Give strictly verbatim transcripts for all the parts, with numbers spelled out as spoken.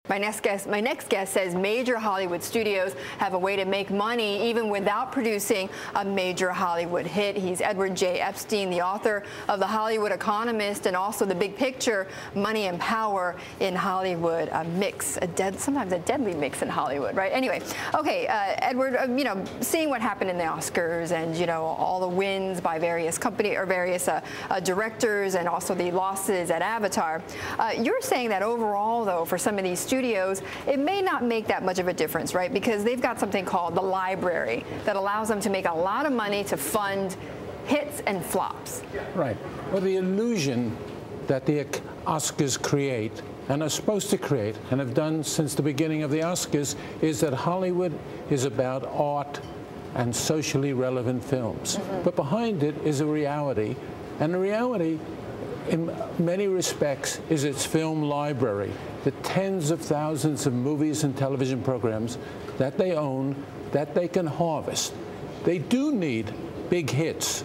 My next guest, my next guest says major Hollywood studios have a way to make money even without producing a major Hollywood hit. He's Edward J. Epstein, the author of The Hollywood Economist and also The Big Picture, Money and Power in Hollywood. A mix, a dead, sometimes a deadly mix in Hollywood, right? Anyway, okay, uh, Edward, uh, you know, seeing what happened in the Oscars and, you know, all the wins by various company or various uh, uh, directors and also the losses at Avatar, uh, you're saying that overall, though, for some of these studios, Studios, it may not make that much of a difference, right? Because they've got something called the library that allows them to make a lot of money to fund hits and flops. Right. Well, the illusion that the Oscars create and are supposed to create and have done since the beginning of the Oscars is that Hollywood is about art and socially relevant films. Mm-hmm. But behind it is a reality, and the reality in many respects is its film library, the tens of thousands of movies and television programs that they own, that they can harvest. They do need big hits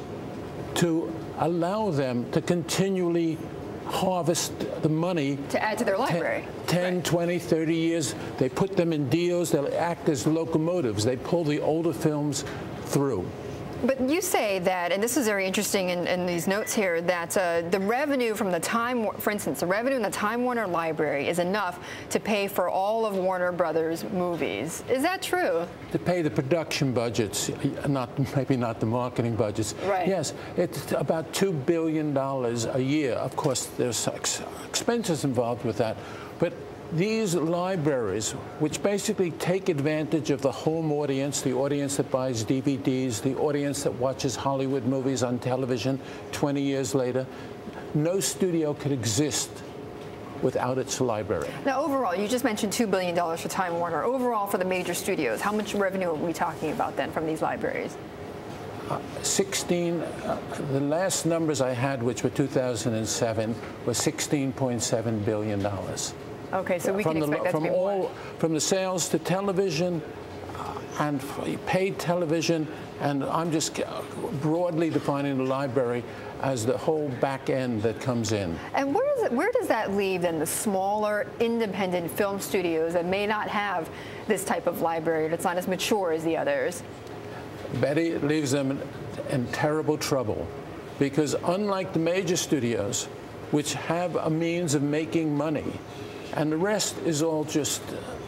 to allow them to continually harvest the money. To add to their library. ten, right. twenty, thirty years. They put them in deals. They'll act as locomotives. They pull the older films through. But you say that, and this is very interesting in, in these notes here, that uh, the revenue from the Time, for instance, the revenue in the Time Warner library is enough to pay for all of Warner Brothers movies. Is that true? To pay the production budgets, not maybe not the marketing budgets. Right. Yes, it's about two billion dollars a year. Of course, there's ex expenses involved with that, but these libraries, which basically take advantage of the home audience, the audience that buys D V Ds, the audience that watches Hollywood movies on television twenty years later, no studio could exist without its library. Now, overall, you just mentioned two billion dollars for Time Warner. Overall, for the major studios, how much revenue are we talking about then from these libraries? Uh, sixteen, uh, the last numbers I had, which were two thousand seven, were sixteen point seven billion dollars. Okay, so we from can expect the, that from to be all, more. From the sales to television uh, and paid television, and I'm just broadly defining the library as the whole back end that comes in. And where does, it, where does that leave then the smaller independent film studios that may not have this type of library, that's not as mature as the others? Betty, it leaves them in, in terrible trouble, because unlike the major studios, which have a means of making money, and the rest is all just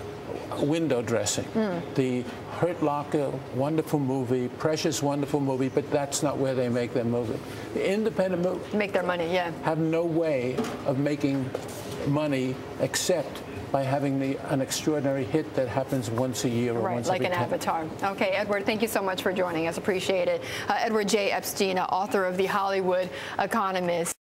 window dressing. Mm. The Hurt Locker, wonderful movie, precious, wonderful movie, but that's not where they make their movie. The independent movies make their money, yeah. have no way of making money except by having the, an extraordinary hit that happens once a year or right, once like every an ten. Avatar. Okay, Edward, thank you so much for joining us. Appreciate it. Uh, Edward J. Epstein, author of The Hollywood Economist.